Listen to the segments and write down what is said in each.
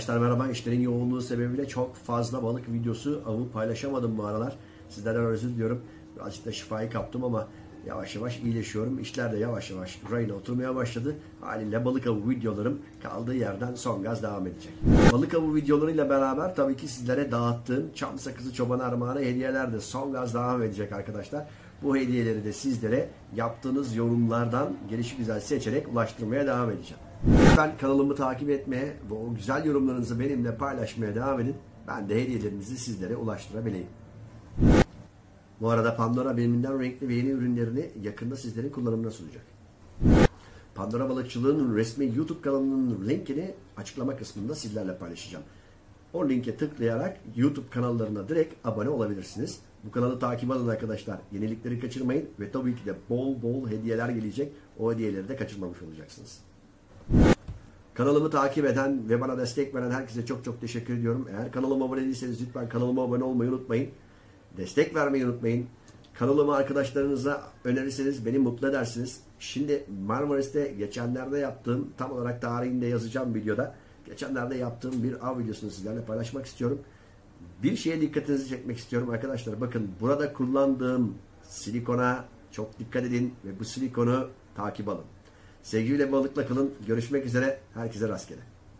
Arkadaşlar merhaba. İşlerin yoğunluğu sebebiyle çok fazla balık videosu avı paylaşamadım bu aralar. Sizlerden özür diliyorum. Birazcık da şifayı kaptım ama yavaş yavaş iyileşiyorum. İşler de yavaş yavaş rayına oturmaya başladı. Haliyle balık avı videolarım kaldığı yerden son gaz devam edecek. Balık avı videolarıyla beraber tabii ki sizlere dağıttığım çam sakızı çoban armağanı hediyeler de son gaz devam edecek arkadaşlar. Bu hediyeleri de sizlere yaptığınız yorumlardan gelişigüzel seçerek ulaştırmaya devam edeceğim. Lütfen kanalımı takip etmeye ve o güzel yorumlarınızı benimle paylaşmaya devam edin. Ben de hediyelerinizi sizlere ulaştırabileyim. Bu arada Pandora benimden renkli ve yeni ürünlerini yakında sizlerin kullanımına sunacak. Pandora Balıkçılığı'nın resmi YouTube kanalının linkini açıklama kısmında sizlerle paylaşacağım. O linke tıklayarak YouTube kanallarına direkt abone olabilirsiniz. Bu kanalı takip edin arkadaşlar. Yenilikleri kaçırmayın ve tabii ki de bol bol hediyeler gelecek. O hediyeleri de kaçırmamış olacaksınız. Kanalımı takip eden ve bana destek veren herkese çok çok teşekkür ediyorum. Eğer kanalıma abone değilseniz lütfen kanalıma abone olmayı unutmayın. Destek vermeyi unutmayın. Kanalımı arkadaşlarınıza önerirseniz beni mutlu edersiniz. Şimdi Marmaris'te geçenlerde yaptığım, tam olarak tarihinde yazacağım videoda, geçenlerde yaptığım bir av videosunu sizlerle paylaşmak istiyorum. Bir şeye dikkatinizi çekmek istiyorum arkadaşlar. Bakın burada kullandığım silikona çok dikkat edin ve bu silikonu takip alın. Sevgiyle balıkla kalın. Görüşmek üzere. Herkese rastgele.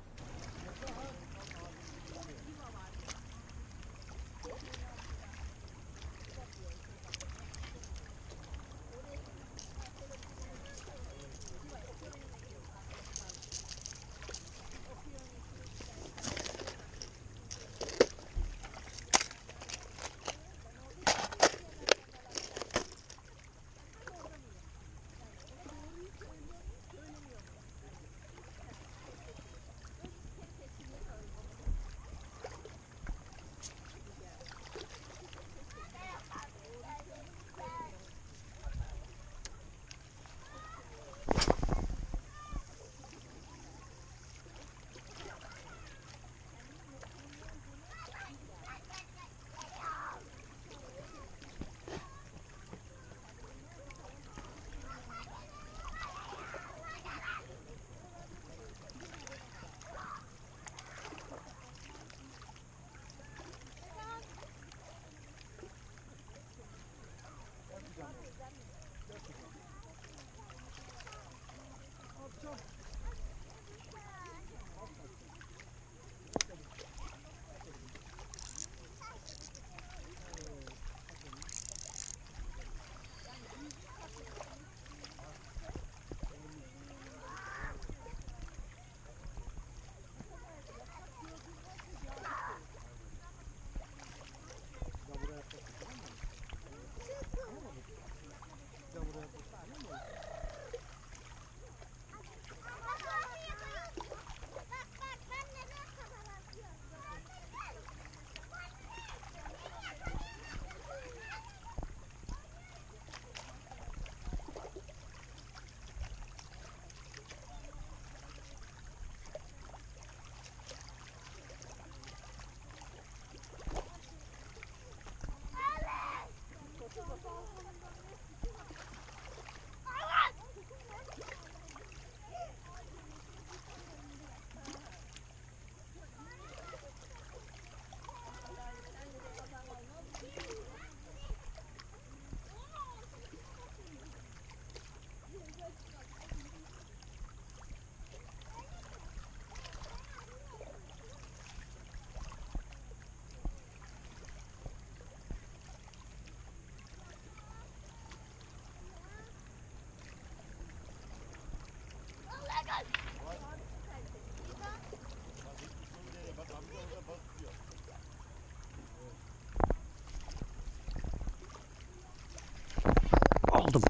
Aldım.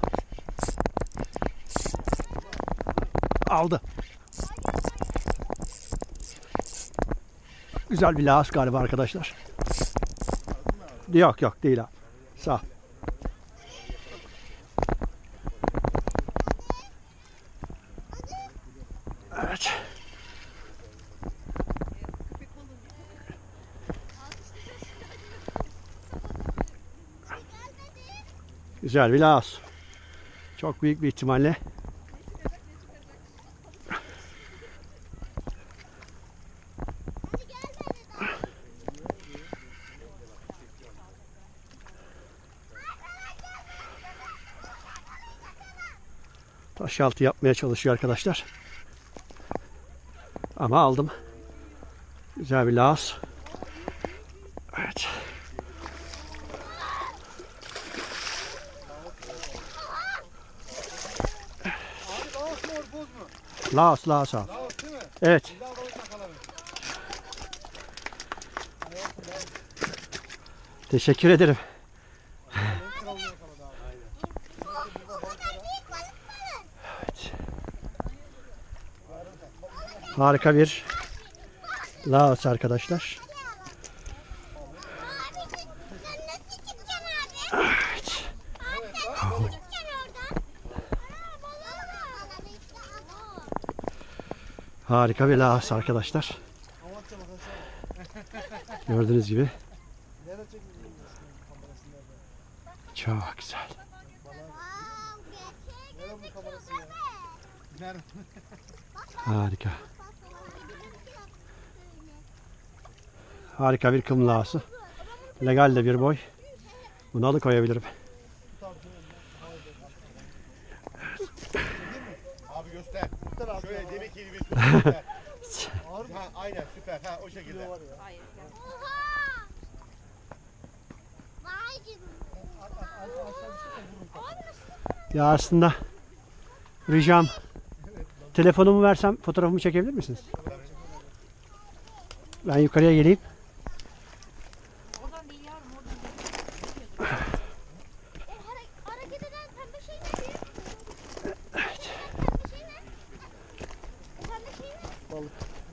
Aldı. Güzel bir lahas galiba arkadaşlar. Yok yok değil abi. Sağ. Evet. Güzel bir lahas. Çok büyük bir ihtimalle. Başaltı yapmaya çalışıyor arkadaşlar. Ama aldım. Güzel bir laos. Evet. Laos, Laos abi. Evet. Teşekkür ederim. Evet. Harika bir Laos arkadaşlar. Evet. Harika bir Laos arkadaşlar. Gördüğünüz gibi. Çok güzel. Harika. Harika bir kım laosu. Legal de bir boy. Bunu alıkoyabilirim. Abi göster. Şöyle demek ki bir göster. Ha, aynen süper. Ha o şekilde. Ya aslında ricam, telefonumu versem fotoğrafımı çekebilir misiniz? Ben yukarıya geleyim. Oradan değil yavrum, oradan değil. Hareket eden pembe şey ne? Evet. Pembe şey ne? Pembe şey ne? Balık.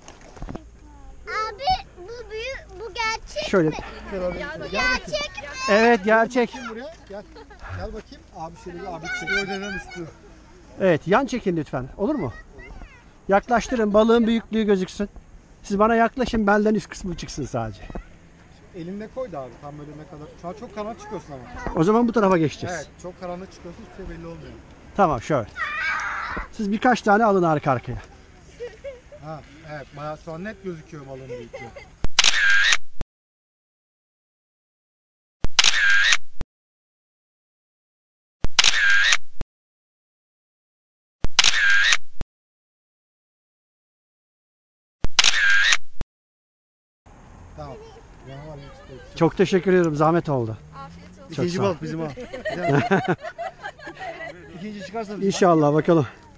Abi bu büyük, bu gerçek Şöyle. mi? Gerçek mi? Evet, gerçek. Buraya gel. Gel bakayım. Abi şöyle bir abi çekiyor. Ödeden üstü. Evet, yan çekin lütfen. Olur mu? Yaklaştırın, balığın büyüklüğü gözüksün. Siz bana yaklaşın, belden üst kısmı çıksın sadece. Elinde koy da abi tam böyle ne kadar. Şu an çok karanlık çıkıyorsun ama. O zaman bu tarafa geçeceğiz. Evet çok karanlık çıkıyorsun hiçbir şey belli olmuyor. Tamam, şöyle. Siz birkaç tane alın arka arkaya. Ha evet bayağı şu an net gözüküyor balığın büyüklüğü. Tamam. Canavar yetişti. Çok teşekkür ederim, zahmet oldu. Afiyet olsun. Çok İkinci sağ ol. balık bizim ha. İkinci çıkarsa bizim. İnşallah bakalım.